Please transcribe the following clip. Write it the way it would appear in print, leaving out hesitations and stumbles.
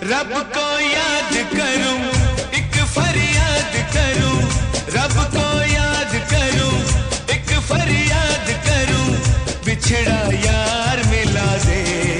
रब को याद करूं, एक फरियाद करूं, रब को याद करूं, एक फरियाद करूं, बिछड़ा यार मिला दे।